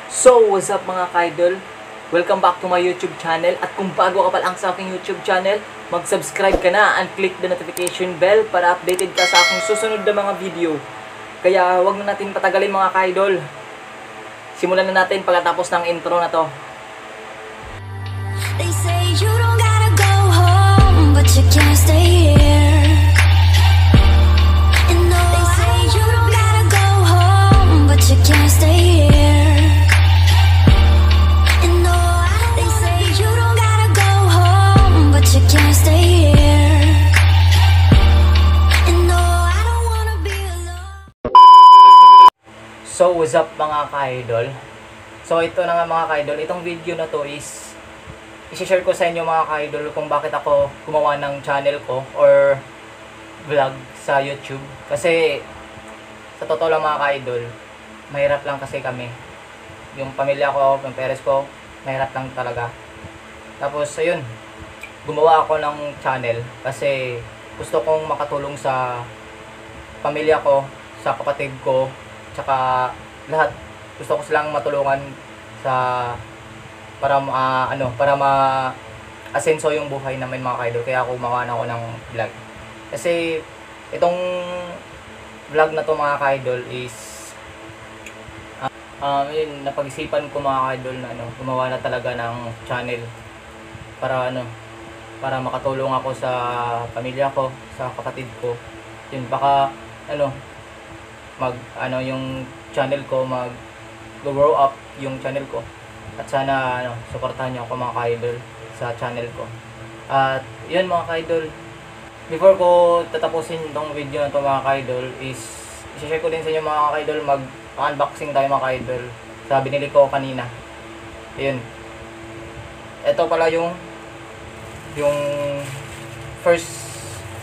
So, what's up mga ka-idol? Welcome back to my YouTube channel. At kung bago ka pa lang sa aking YouTube channel, mag-subscribe ka na and click the notification bell para updated ka sa aking susunod na mga video. Kaya wag na natin patagalin mga ka-idol. Simulan na natin pagkatapos ng intro na to. They say you don't gotta go home, but you can't stay here. And no, they say you don't gotta go home, but you can't stay here. And no, they say you don't gotta go home, but you can't stay here. And no, I don't wanna be alone. So, what's up mga ka-idol? So, ito na nga mga ka-idol. Itong video na to is i-share ko sa inyo mga ka-idol kung bakit ako gumawa ng channel ko or vlog sa YouTube. Kasi sa totoo lang mga ka-idol, mahirap lang kasi kami. Yung pamilya ko, yung parents ko, mahirap lang talaga. Tapos ayun, gumawa ako ng channel kasi gusto kong makatulong sa pamilya ko, sa kapatid ko, tsaka lahat. Gusto ko silang matulungan sa para ma-asenso yung buhay namin mga ka-idol. Kaya ako gumawa na ako ng vlog. Kasi itong vlog na to mga ka-idol is yun, napag-isipan ko mga ka-idol na gumawa na talaga ng channel para para makatulong ako sa pamilya ko, sa kapatid ko. Yun, baka yung channel ko grow up yung channel ko. At sana suportahan niyo ako mga ka-idol sa channel ko. At yun mga ka-idol, before ko tatapusin itong video na to mga ka-idol is i-share ko din sa inyo mga ka-idol, mag-unboxing tayo mga ka-idol sa binili ko kanina. Ayun, ito pala yung first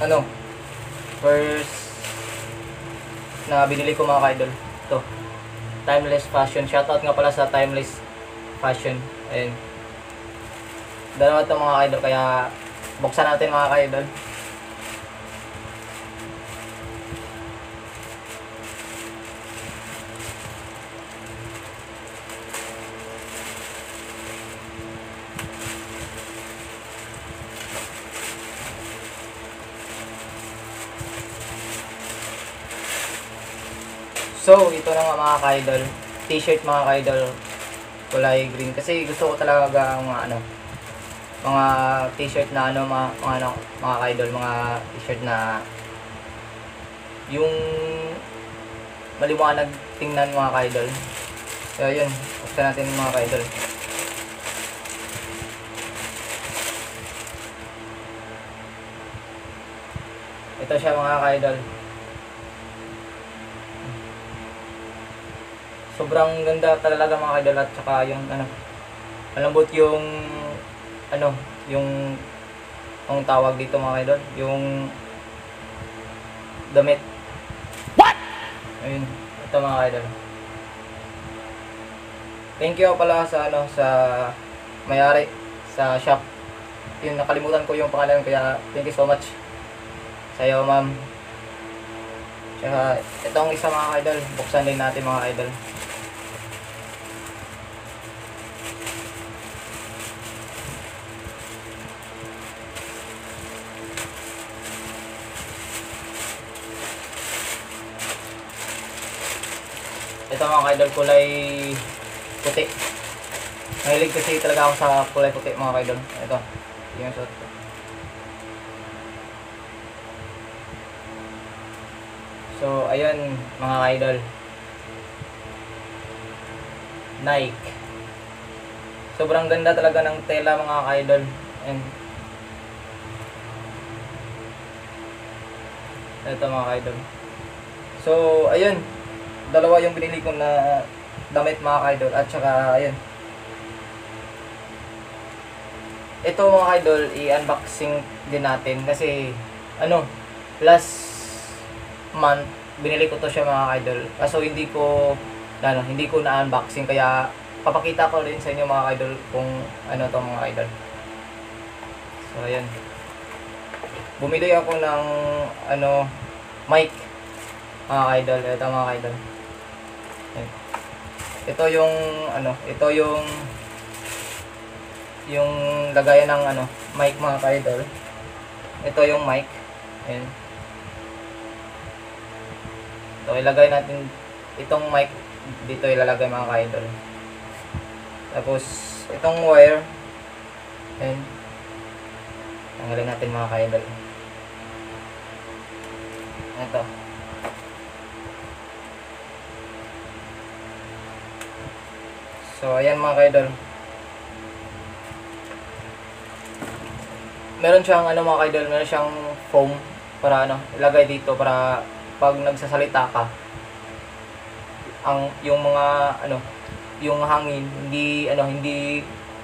na binili ko mga ka-idol. Ito, Timeless Fashion. Shoutout nga pala sa Timeless Fashion. Ayun, dalawa ito mga ka-idol, kaya buksan natin mga ka-idol. So, ito na nga mga ka-idol, t-shirt mga ka-idol, kulay green. Kasi gusto ko talaga mga t-shirt na mga ka-idol, mga t-shirt na yung maliwanag tingnan mga ka-idol. So, yun, buksan natin mga ka-idol. Ito siya mga ka-idol. Sobrang ganda talaga mga ka-idol, at saka yung malambot yung ang tawag dito mga ka-idol, yung damit. What? Ayun, ito mga ka-idol. Thank you pala sa sa may-ari sa shop. Yun, nakalimutan ko yung pangalan, kaya thank you so much sa iyo ma'am. Tsaka itong isa mga ka-idol, buksan din natin mga ka-idol. Ito mga ka-idol, kulay puti. Mahilig kasi talaga ako sa kulay puti mga ka-idol. Ito, yung suot ko. So, ayun mga ka-idol, Nike. Sobrang ganda talaga ng tela mga ka-idol. And ito mga ka-idol. So, ayun, dalawa yung binili ko na damit mga ka-idol. At saka ayun, ito mga ka-idol, i-unboxing din natin kasi last month binili ko to siya mga ka-idol. Kaso hindi ko na-unboxing, kaya papakita ko rin sa inyo mga ka-idol kung to mga ka-idol. So ayun, bumili ako ng mic mga ka-idol. Ito mga ka-idol. Ito yung ito yung lagayan ng mic mga ka-idol. Ito yung mic. Ayan. So ilagay natin itong mic dito, ilalagay mga ka-idol. Tapos itong wire, ayan, tanggalin natin mga ka-idol. Ito. So ayan mga ka-idol. Meron siyang mga ka-idol, meron siyang foam para ilagay dito para pag nagsasalita ka, yung mga yung hangin hindi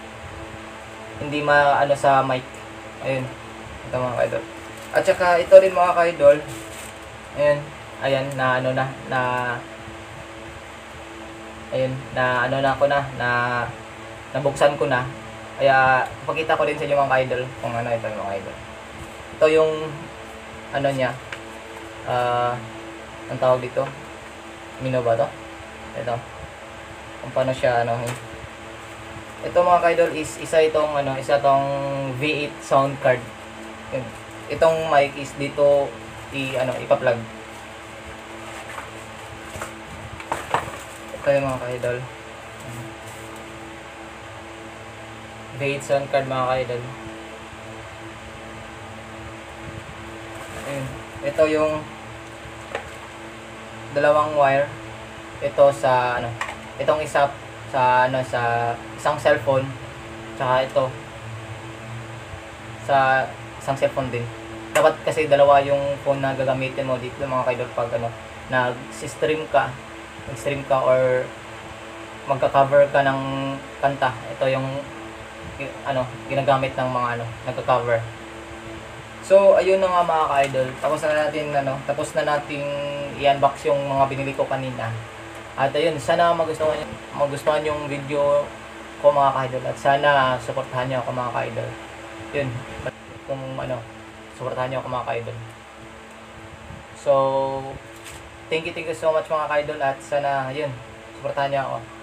sa mic. Ayun. Ito mga ka-idol. At saka ito rin mga ka-idol. Ayun. Ayan na nabuksan ko na. Kaya pakita ko rin sa inyo mga ka-idol kung ito mga ka-idol. Ito yung niya. Ang tawag dito. Mino ba to? Ito. Kung paano siya Ito mga ka-idol is isa tong V8 sound card. Itong mic is dito ipa-plug. Ito yung mga ka-idol. V8 sound card mga ka-idol. Ito yung dalawang wire. Ito sa itong isa sa sa isang cellphone, tsaka ito sa isang cellphone din. Dapat kasi dalawa yung phone na gagamitin mo dito mga ka-idol pag nag-stream ka or magka-cover ka ng kanta. Ito yung ginagamit ng mga nagka-cover. So ayun na nga mga ka-idol. Tapos na natin i-unbox yung mga binili ko kanina. At ayun, sana magustuhan yung video ko mga ka-idol, at sana suportahan niyo ako mga ka-idol. Yun, kung suportahan niyo ako mga ka-idol. So thank you so much mga ka-idol, at sana yun, suportahan niyo ako.